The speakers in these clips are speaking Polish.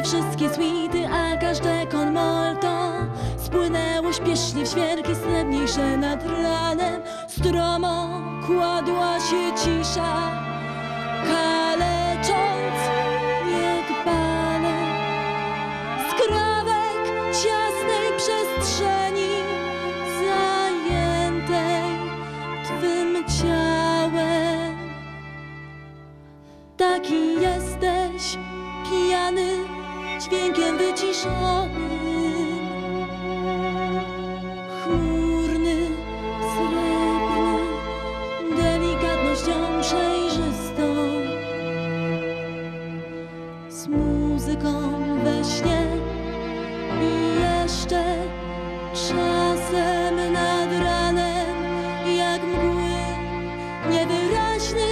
wszystkie suity, a każde con molto spłynęło śpiesznie w świerki srebrniejsze nad ranem. Stromo kładła się cisza, kalecząc niedbale skrawek ciasnej przestrzeni zajętej twym ciałem. Taki jesteś pijany dźwiękiem wyciszonym, chmurny, srebrny, delikatnością przejrzystą, z muzyką we śnie i jeszcze czasem nad ranem, jak mgły niewyraźny.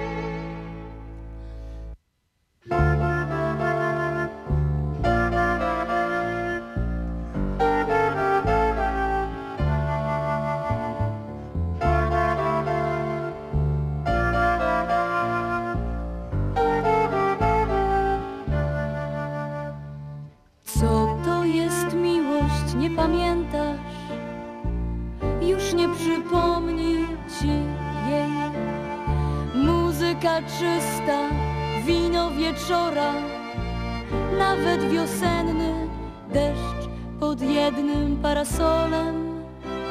Co to jest miłość, nie pamiętasz? Już nie przypomni ci jej. Muzyka czysta, wino wieczora, nawet wiosenny deszcz pod jednym parasolem.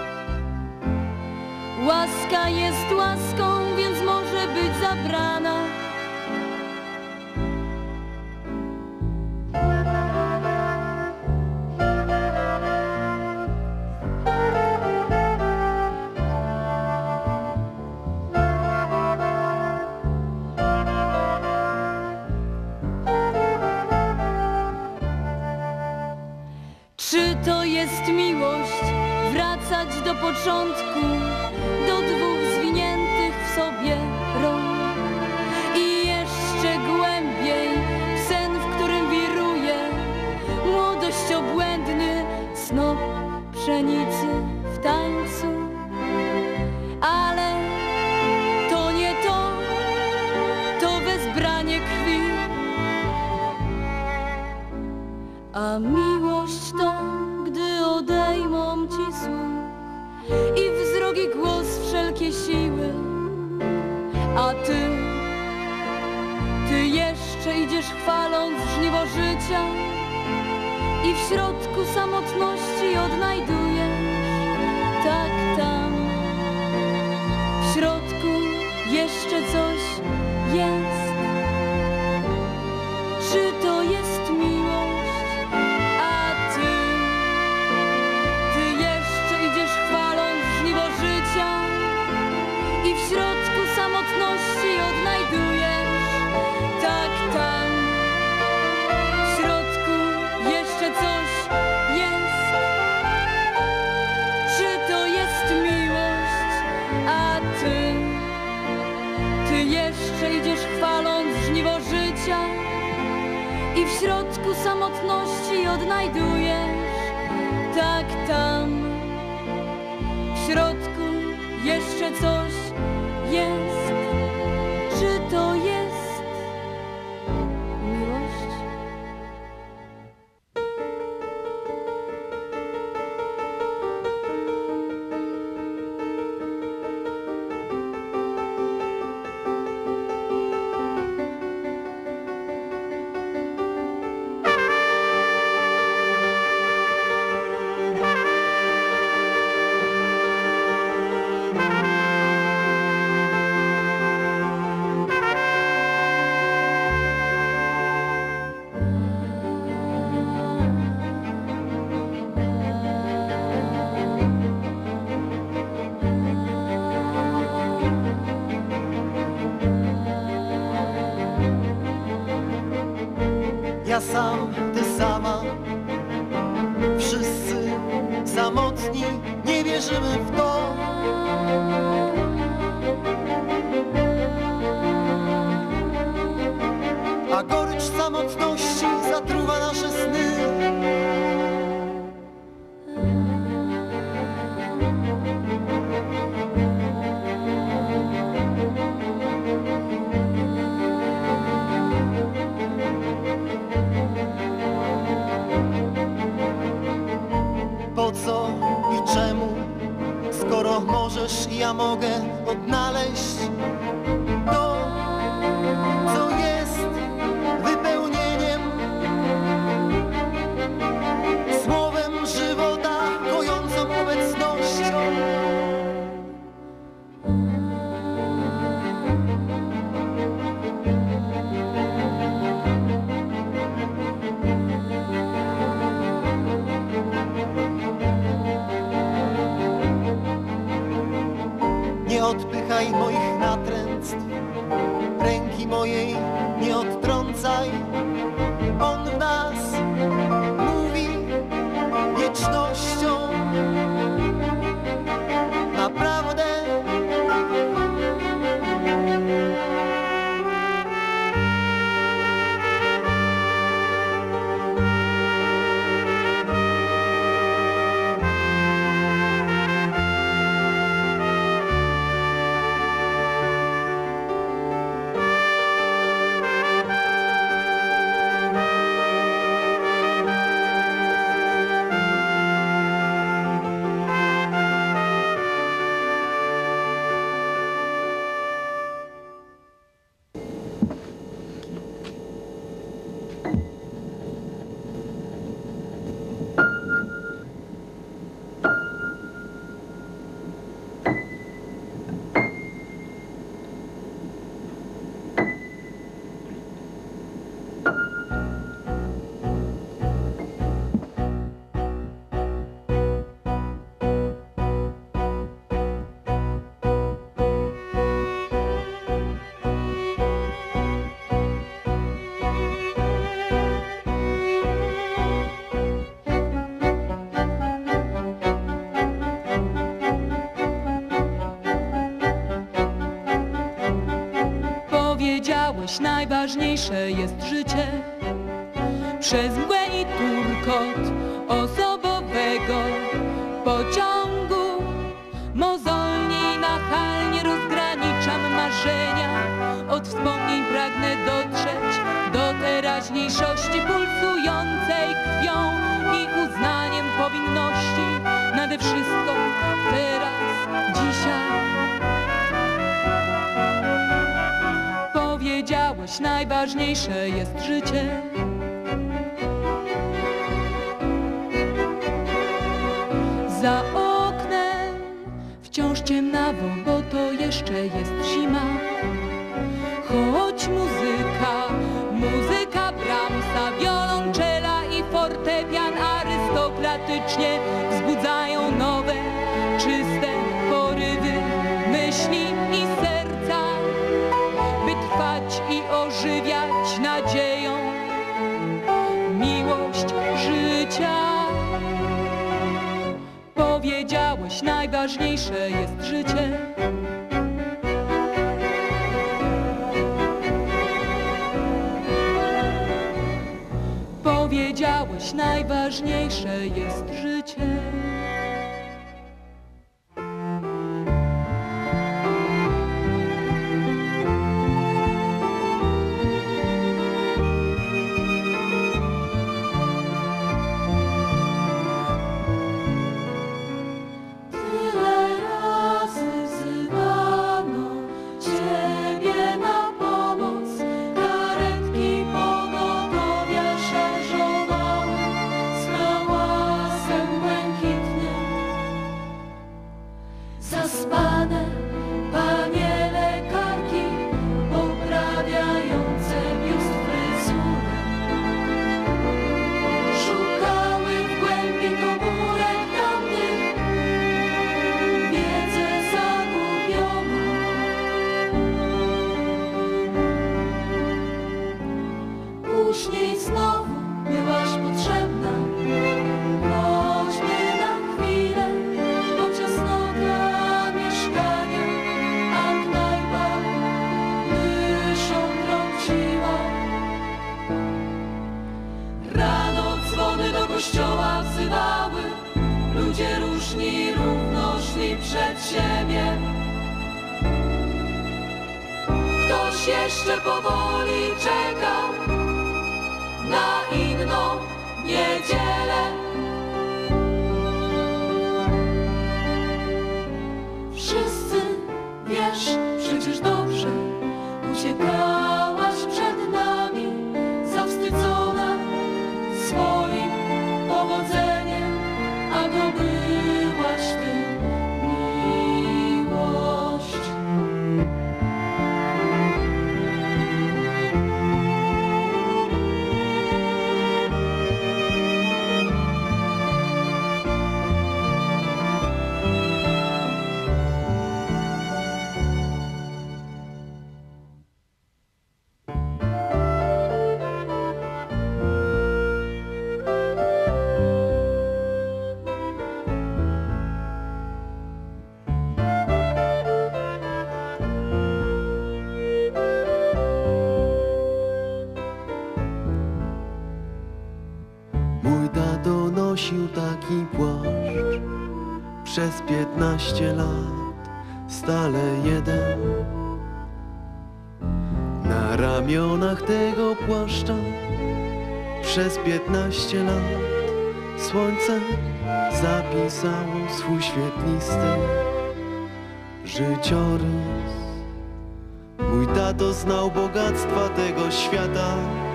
Łaska jest łaską, więc może być zabrana. Czy to jest miłość? Wracać do początku, do dwóch zwiniętych w sobie rąk i jeszcze głębiej w sen, w którym wiruje młodość, obłędny snop pszenicy w tańcu. Ale to nie to, to wezbranie krwi, a miłość to, gdy odejmą ci słuch i wzrok i głos wszelkie siły, a ty jeszcze idziesz chwaląc żniwo życia i w środku samotności odnajdujesz, tak tam w środku jeszcze coś jest. Czy to jest miłość? I w środku samotności odnajdujesz, tak tam w środku jeszcze coś jest. Czy to jest miłość? A ty jeszcze idziesz chwaląc żniwo życia i w środku samotności odnajdujesz, tak tam w środku jeszcze coś jest. Czy to jest miłość? Ja sam, ty sama, wszyscy samotni, nie wierzymy w to. A gorycz samotności zatruwa nasze sny. ja mogę odnaleźć to, co jest wypełnieniem, słowem żywota, kojącą obecnością. Nie odpychaj moich natręctw, ręki mojej nie odtrącaj. On w nas mówi wiecznością. Naprawdę Powiedziałeś, najważniejsze jest życie. Przez mgłę i turkot osobowego pociągu mozolnie nachalnie rozgraniczam marzenia. Od wspomnień pragnę dotrzeć do teraźniejszości pulsującej krwią i uznaniem powinności. Nade wszystko teraz, dzisiaj. Powiedziałeś, najważniejsze jest życie. Za oknem wciąż ciemnawo, bo to jeszcze jest zima. Choć muzyka Brahmsa, wiolonczela i fortepian arystokratycznie wzbudzają nowe, czyste porywy myśli i serca, by trwać i ożywiać nadzieją miłość życia. Powiedziałeś, najważniejsze jest życie. Powiedziałeś, najważniejsze jest życie. Zaspane panie lekarki, poprawiające biust fryzurę, szukały w głębi komórek tamtych wiedzę zagubioną. Później znowu byłaś potrzebna, choćby na chwilę, bo ciasnota mieszkania, a knajpa myszą trąciła. Rano dzwony do kościoła wzywały, ludzie różni równo szli przed siebie. Ktoś jeszcze powoli czekał na inną niedzielę. Wszyscy to byłaś ty, miłość. Mój tato nosił taki płaszcz przez 15 lat, stale jeden. Na ramionach tego płaszcza przez 15 lat słońce zapisało swój świetlisty życiorys. Mój tato znał bogactwa tego świata.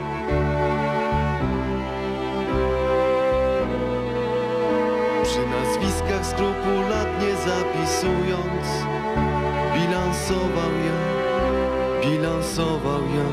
Przy nazwiskach skrupulatnie zapisując, bilansował ja.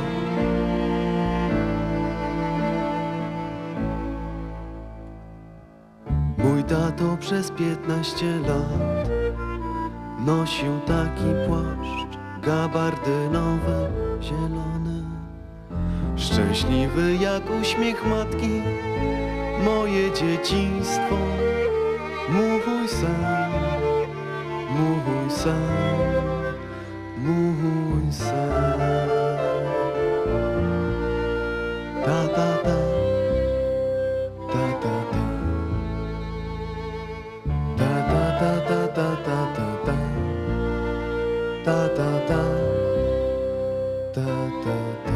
Mój tato przez 15 lat nosił taki płaszcz gabardynowy, zielony, szczęśliwy jak uśmiech matki. Moje dzieciństwo, mój sen, mój sen, mój sen. Ta ta ta, ta ta ta, ta ta ta ta ta ta ta ta, ta ta ta, ta ta ta.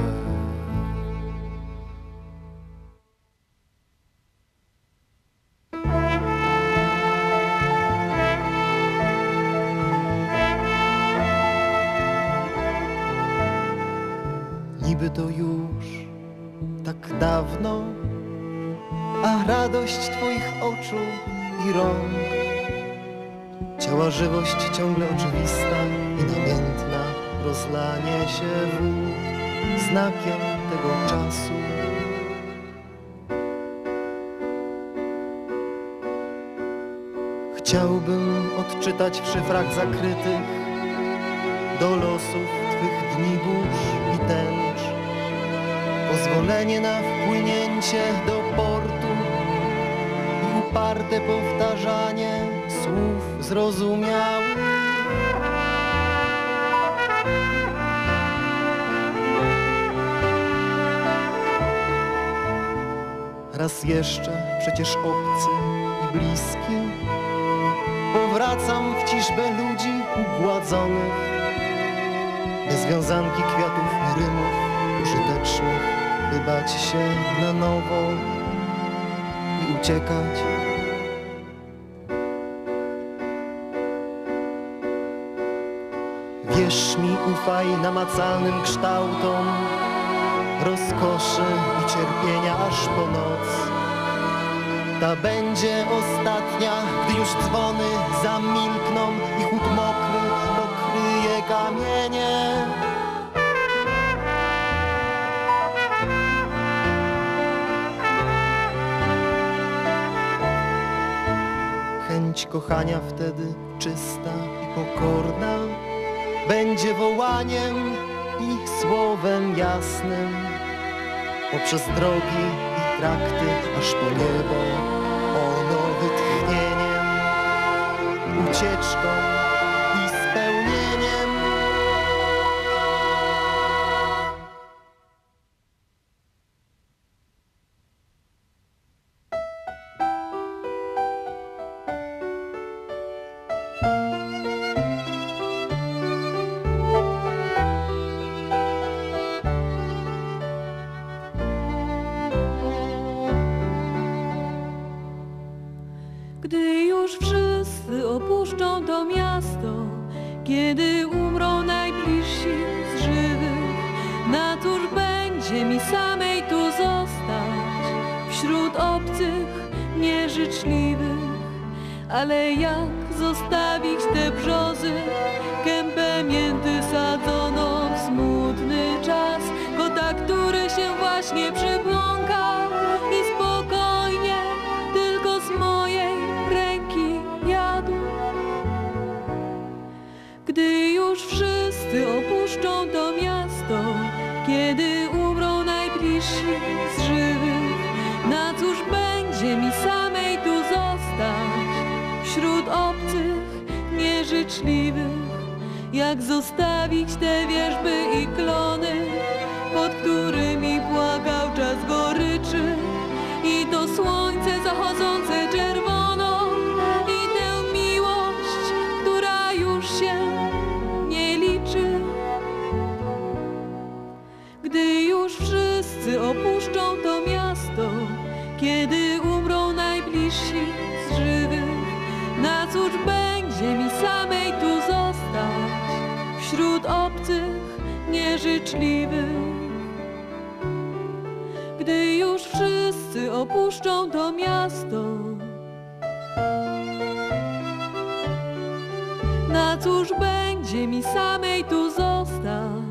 Niby to już tak dawno, a radość twoich oczu i rąk, ciała żywość ciągle oczywista i namiętna, rozlanie się wód znakiem tego czasu. Chciałbym odczytać w szyfrach zakrytych do losów twych dni burz i tęcz pozwolenie na wpłynięcie do portu i uparte powtarzanie słów zrozumiałych. Raz jeszcze, przecież obcy i bliski, powracam w ciżbę ludzi ugładzonych, bez wiązanki kwiatów i rymów użytecznych, by bać się na nowo i uciekać. Wierz mi, ufaj namacalnym kształtom rozkoszy i cierpienia aż po noc. Ta będzie ostatnia, gdy już dzwony zamilkną i chłód mokry pokryje kamienie. Chęć kochania wtedy czysta i pokorna będzie wołaniem i słowem jasnym poprzez drogi i trakty aż po niebo, ono wytchnieniem, ucieczką i spełnieniem. Gdy już wszyscy opuszczą to miasto, kiedy umrą najbliżsi z żywych, na cóż będzie mi samej tu zostać, wśród obcych, nieżyczliwych. Ale jak zostawić te brzozy, kępę mięty sadzono w smutny czas, kota, który się właśnie przybłąka i spokojnie tylko z mojej ręki jadł. Gdy już wszyscy opuszczą to miasto, kiedy umrą najbliżsi z żywych, na cóż będzie mi samej tu zostać, wśród obcych, nieżyczliwych? Jak zostawić te wierzby i klony, pod którymi płakał czas goryczy, i to słońce zachodzące czerwono, i tę miłość, która już się nie liczy. Gdy już wszyscy opuszczą to miasto, kiedy umrą najbliżsi z żywych, na cóż będzie mi samej tu zostać, wśród obcych, nieżyczliwych? Gdy już wszyscy opuszczą to miasto, na cóż będzie mi samej tu zostać?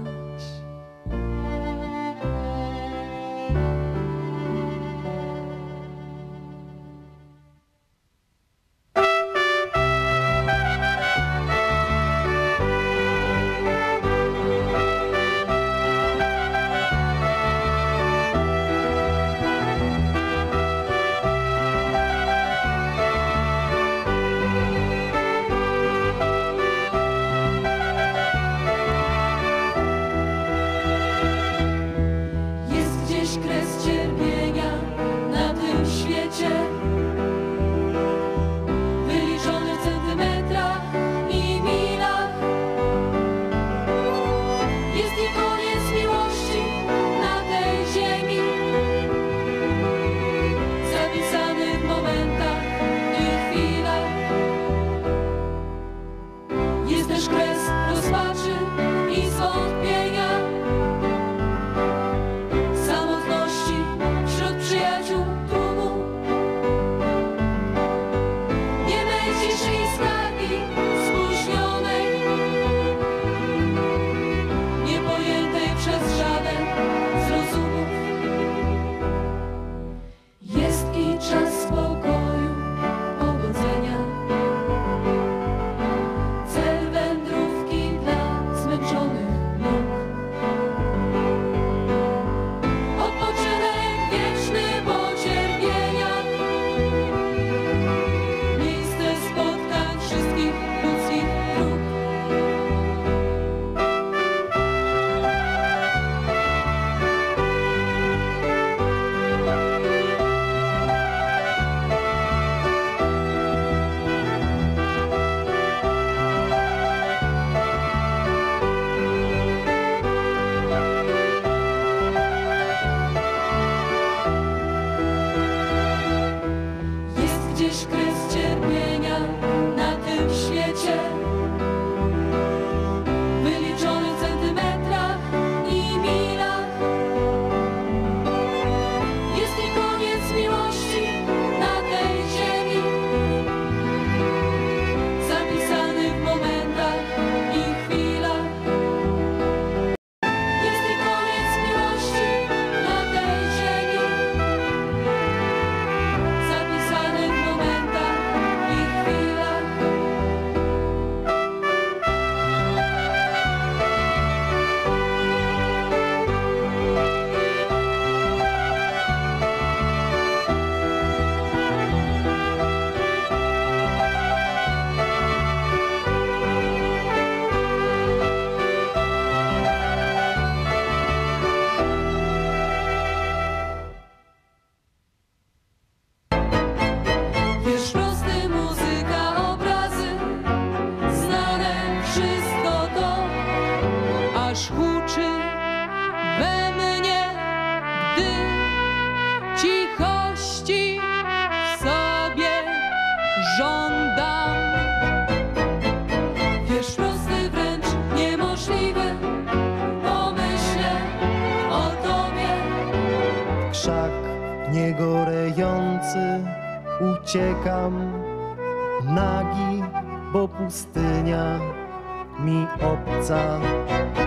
Niegorejący uciekam nagi, bo pustynia mi obca.